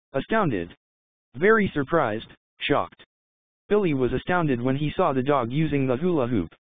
Astounded. Very surprised, shocked. Billy was astounded when he saw the dog using the hula hoop.